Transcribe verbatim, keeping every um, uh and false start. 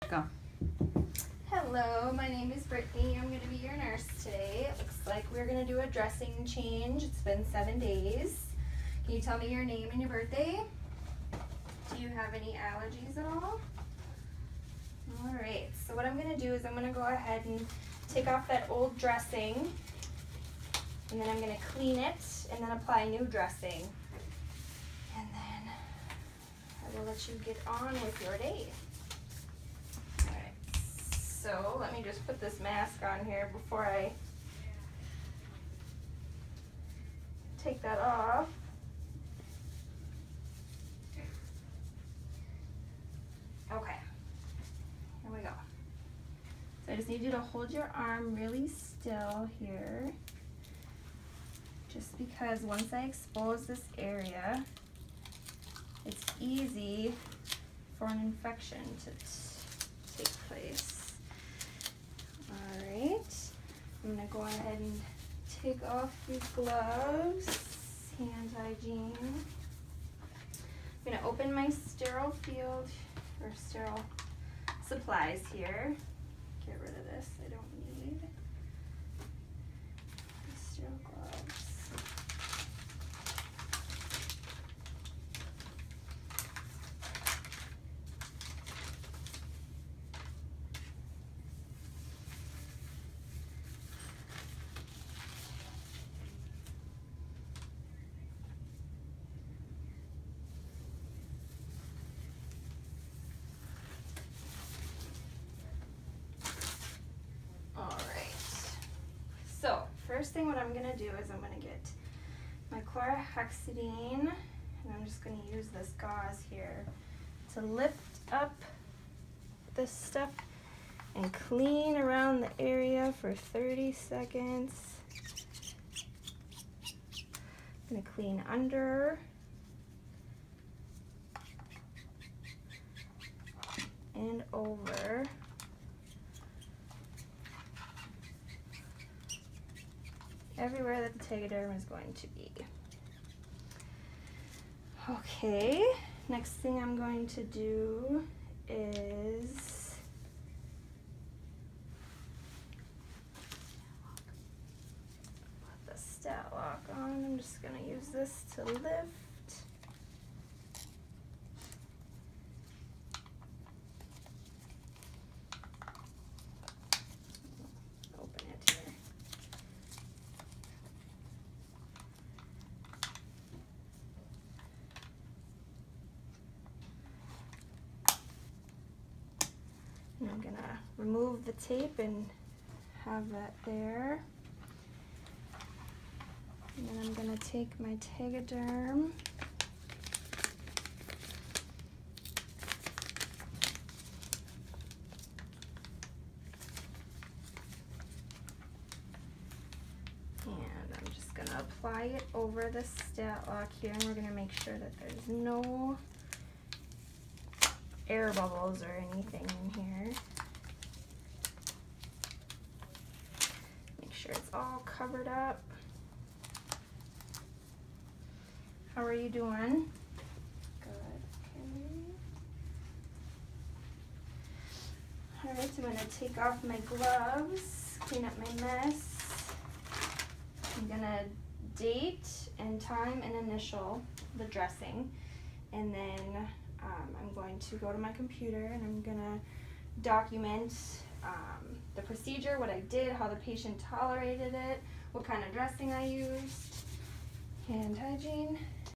Go. Hello, my name is Brittany. I'm going to be your nurse today. It looks like we're going to do a dressing change. It's been seven days. Can you tell me your name and your birthday? Do you have any allergies at all? Alright, so what I'm going to do is I'm going to go ahead and take off that old dressing, and then I'm going to clean it and then apply new dressing. And then I will let you get on with your day. So let me just put this mask on here before I take that off. Okay, here we go. So I just need you to hold your arm really still here, just because once I expose this area, it's easy for an infection to take place. Alright, I'm going to go ahead and take off these gloves, hand hygiene. I'm going to open my sterile field, or sterile supplies here. Get rid of this, I don't need the sterile gloves. So, first thing what I'm going to do is I'm going to get my chlorhexidine, and I'm just going to use this gauze here to lift up this stuff and clean around the area for thirty seconds. I'm going to clean under and over. Everywhere that the tegaderm is going to be. Okay, next thing I'm going to do is put the stat lock on. I'm just going to use this to lift. And I'm gonna remove the tape and have that there. And then I'm gonna take my tegaderm and I'm just gonna apply it over the stat lock here, and we're gonna make sure that there's no air bubbles or anything in here. Make sure it's all covered up. How are you doing? Good. Okay. Alright, so I'm going to take off my gloves, clean up my mess. I'm going to date and time and initial the dressing, and then Um, I'm going to go to my computer and I'm going to document um, the procedure, what I did, how the patient tolerated it, what kind of dressing I used, hand hygiene.